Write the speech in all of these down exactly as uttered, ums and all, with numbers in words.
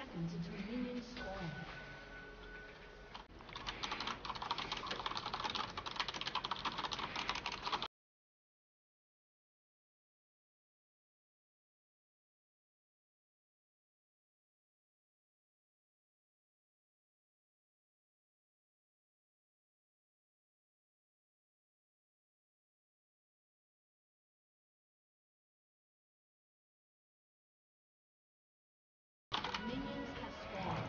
seconds until minions spawn. Minions have spawned.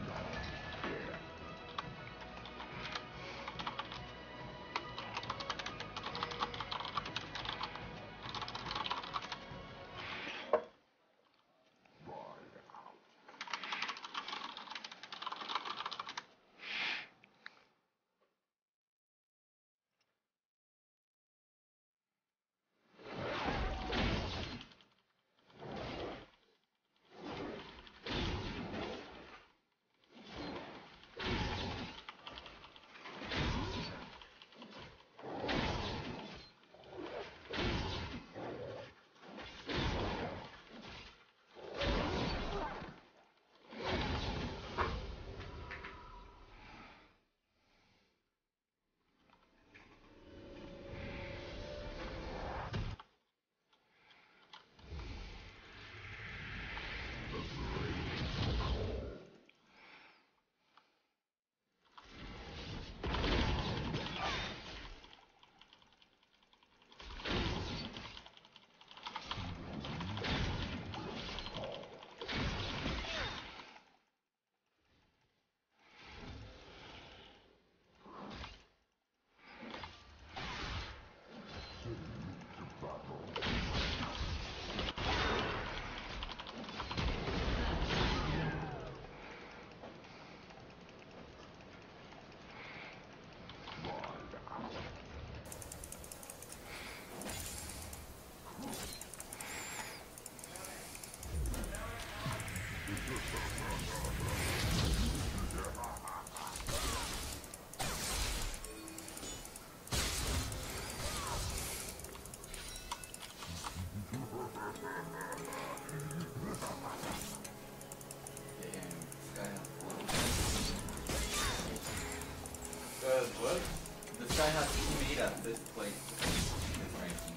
Because what? The Sky has teammate at fifth place in his ranking.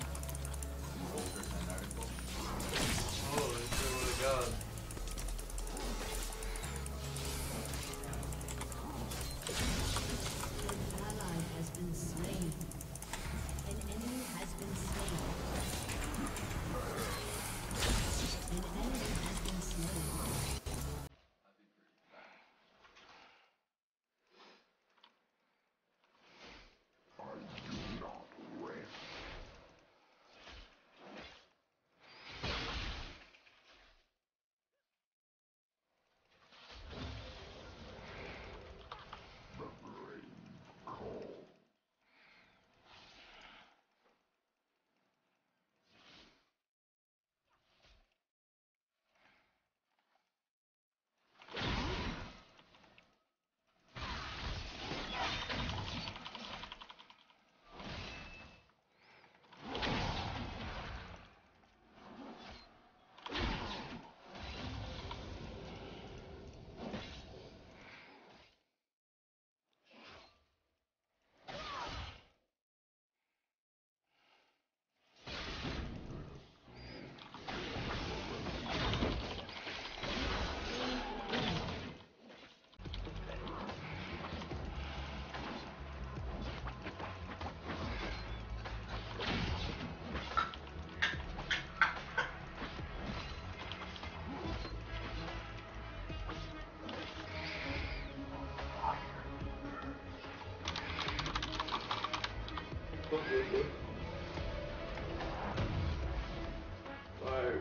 In the Ultra ten article. Holy shit, what a god. An ally has been slain. An enemy has been slain. An enemy has been slain. Fire.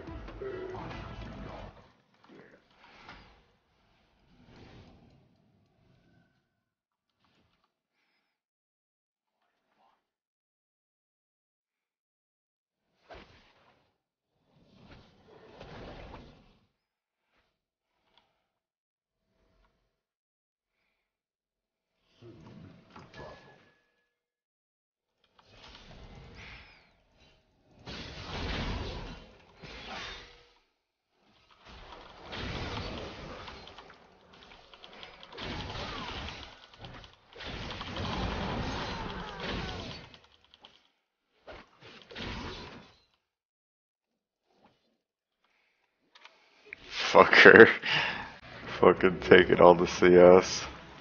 Fucker. Fucking taking all the C S.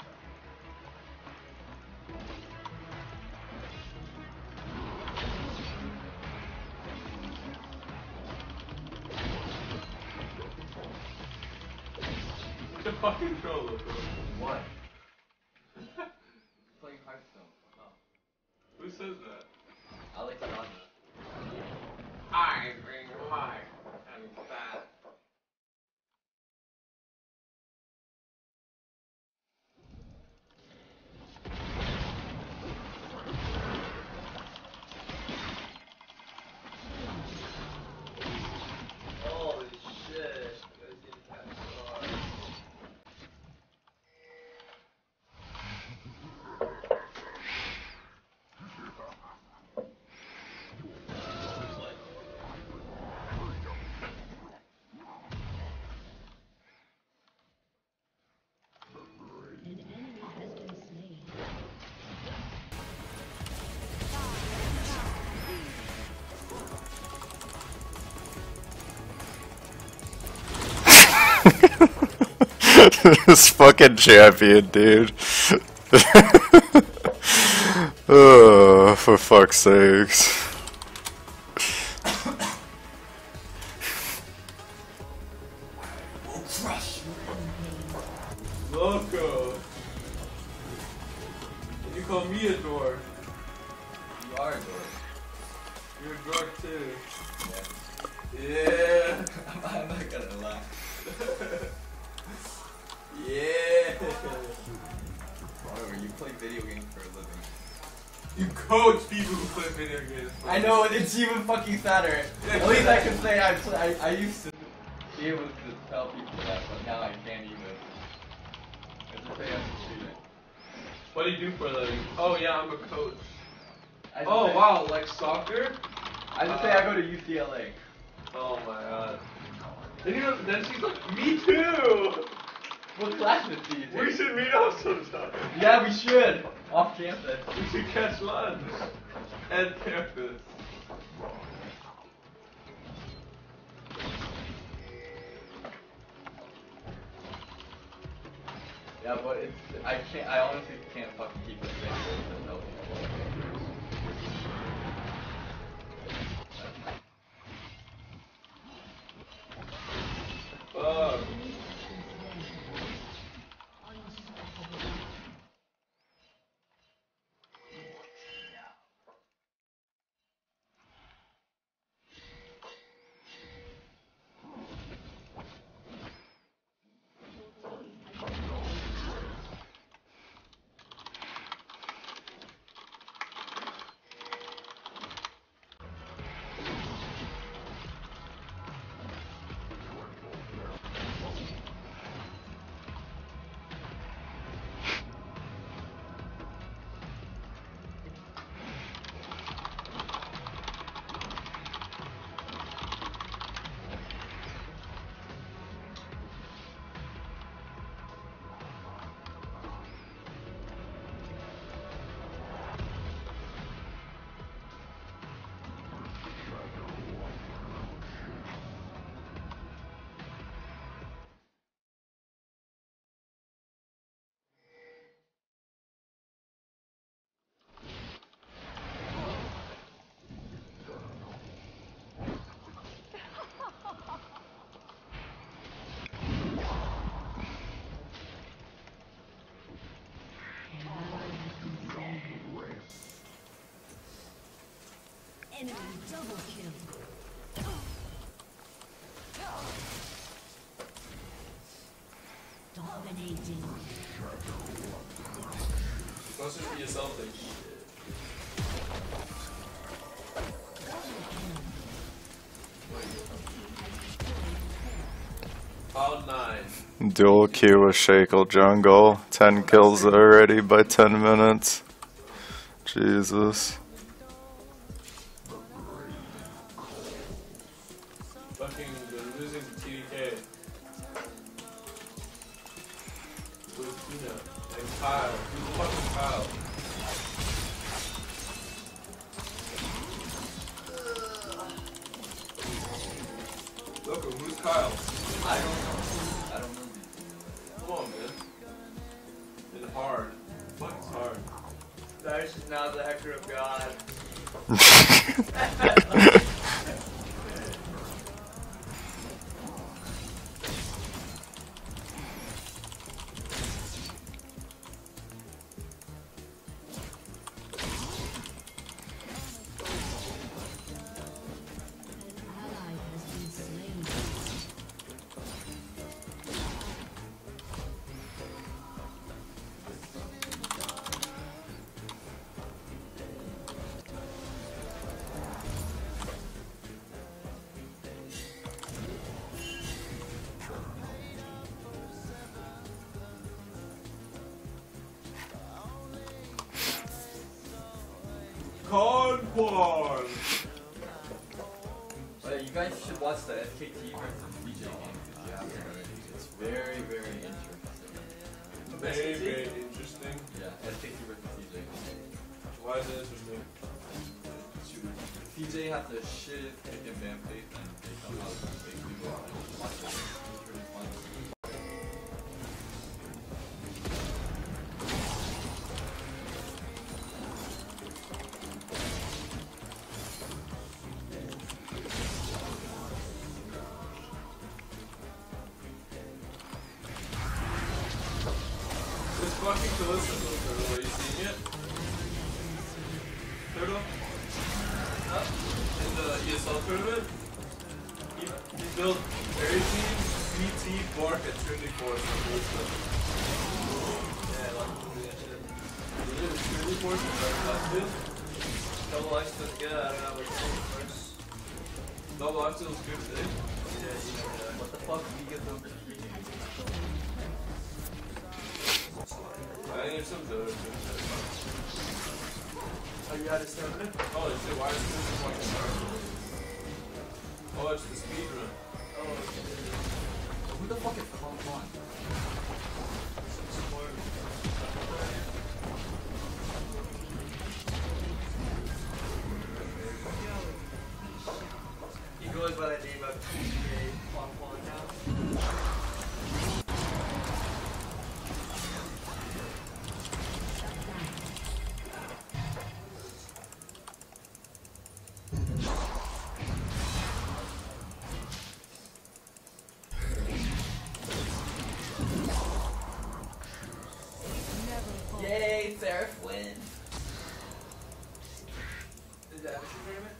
The fucking troll. What? Playing Hearthstone. Oh. Who says that? Alex Raja. I bring high and fat. Holy shit. This is kind of hard. An enemy has been slain. This fucking champion, dude. Oh, for fuck's sakes. Loco. You call me a dork. You are a dork. You're a dork too. Yeah. Yeah. I'm, I'm not gonna lie. Yeah. Whatever, you play video games for a living. You coach people who play video games. I know, it's even fucking sadder. At least I can say I, play, I I used to be able to tell people that, but now I can't even. I just say I'm a student. What do you do for a living? Oh yeah, I'm a coach. I just Oh say, wow, like soccer? I just say I go to U C L A. Oh my god. Then, you know, then she's like, me too! What classmates do you We take? should meet up sometime. Yeah, we should. Off campus. We should catch lunch. At campus. Yeah, but it's I can't. I honestly can't fucking keep it straight with no Fuck. Enemy double kill. Dominating. Must just be a selfish. Cloud nine. Dual Q with Shackle Jungle. ten kills already by ten minutes. Jesus. Fucking they're losing to T D K. With Tina and Kyle. Who's fucking Kyle? Look, who's Kyle? I don't know. I don't know these things. Come on, man. It's hard. Fuck, it's hard. Darius is now the Hector of God. Conquan! But you guys should watch the F K T versus D J game if you haven't already. It's very, very interesting. Very, very interesting. Yeah, F K T versus D J. Why is it interesting? P J has the shit pick and ban face and they come out and make people watch it. It's really fun. This fucking Callisto turtle, are you seeing it? Turtle? Huh? In the E S L tournament? He, he built Air Team, C T, Bark, and Trinity Force for Callisto. Yeah, I like doing that shit. He did a Trinity Force and Dark Lifesteal. Double Lifesteal, yeah, I don't know, like, first. Double Lifesteal is good today. Yeah, yeah. What the fuck do we get them for three games? I think there's some good. Oh, you had to start it? Oh, shit, why is this fucking hard? Oh, it's the speed run. Oh, Who the fuck is Conquan? he goes by the name of T J Conquan now. Yay, Seraph wins! Is that what your tournament?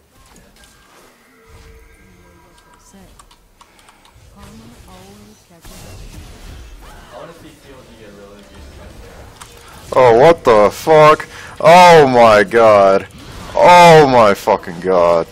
Say, karma always catches up. I wanna see C O D get really abused by Seraph. Oh, what the fuck? Oh my god. Oh my fucking god.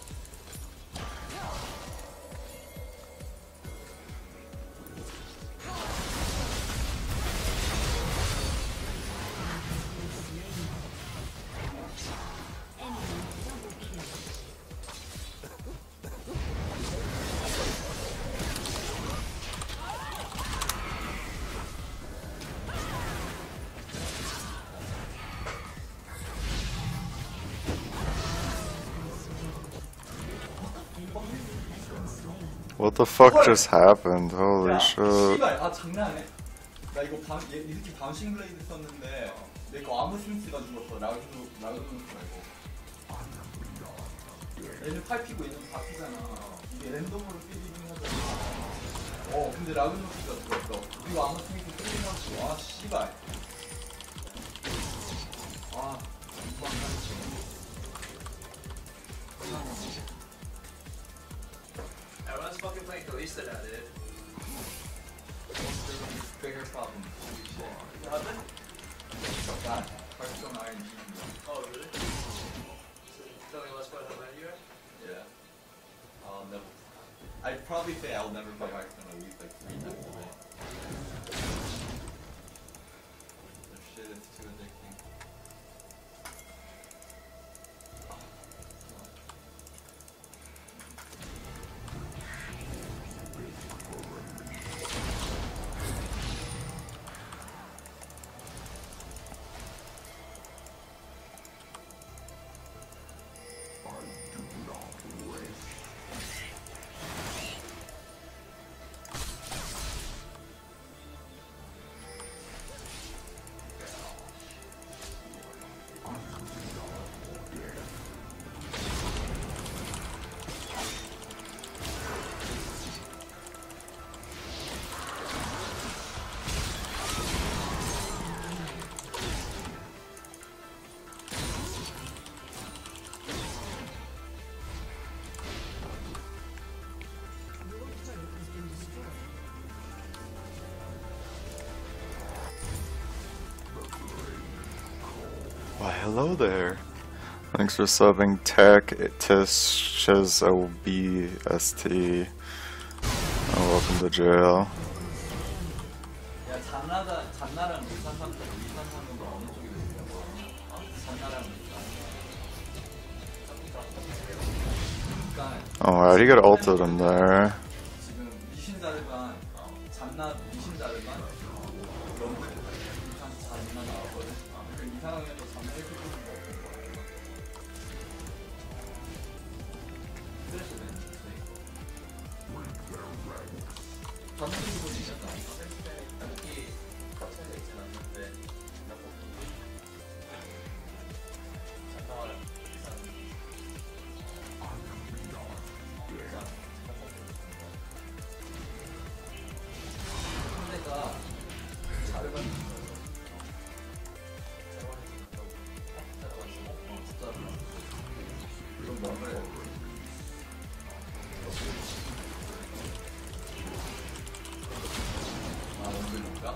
What the fuck just happened? Holy 야, shit. 씨발, 아 장난해? 나 이거 밤, 얘, 이 새끼 밤신 블레이드 썼는데 내 거 아무 스미스가 죽었어. 라우드, 라우드 스미스 말고. 얘는 팔 피고 얘는 다 피잖아. 이게 랜덤으로 필리긴 하잖아. 어, 근데 라우드 스미스가 죽었어. 그리고 아무 스미스 필리긴 하고. 아, 씨발. 아, 이거 안 가르쳐. Everyone's fucking playing Kalista now, dude. Bigger problem. Holy shit. Nothing? God, Hearthstone R N G. Oh, really? So, tell me less about how mad you are? Yeah. I'll never. I'd probably say I'll never play Hearthstone at least like three times a day. This shit is too addicting. Why, hello there. Thanks for subbing Tech Tish O B S T. Oh, welcome to jail. 야, 잔나가, 잔나랑 리산상도, 리산상도 어느 쪽이 되냐고. 어? 잔나랑 리산. 그러니까 Oh, wow, he got ulted in there. 지금 미신자르반, 잔나 미신자르반, 럼블, 리산 잔나 나왔거든. 그 이 상황에도 잔나 일 피 뽑는 거 없는 거야. 스트레스 되는 전투 기분이 있었다. 여기 커튼에 있진 않는데 잠깐만 상대가 자르반 좀 럼블. 아, 럼블인가?